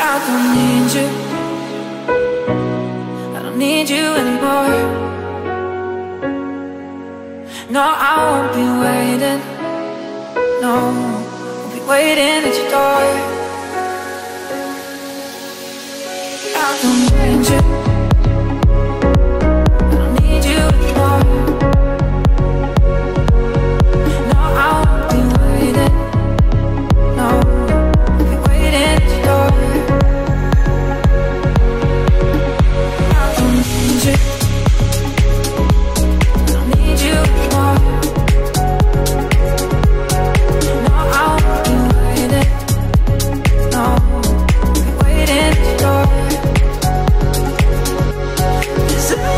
I don't need you, I don't need you anymore. No, I won't be waiting, no, won't be waiting at your door. I don't need you, I don't need you anymore. No, I won't be waiting, no, won't be waiting at your door. I don't need you, I don't need you anymore. No, I won't be waiting, no, won't be waiting at your door. 'Cause I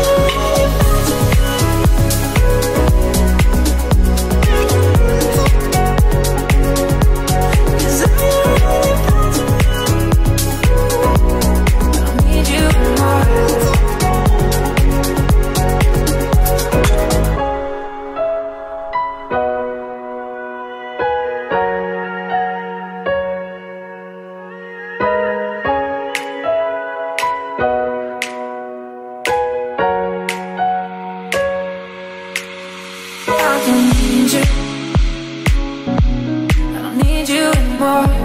don't need you, I don't need you anymore.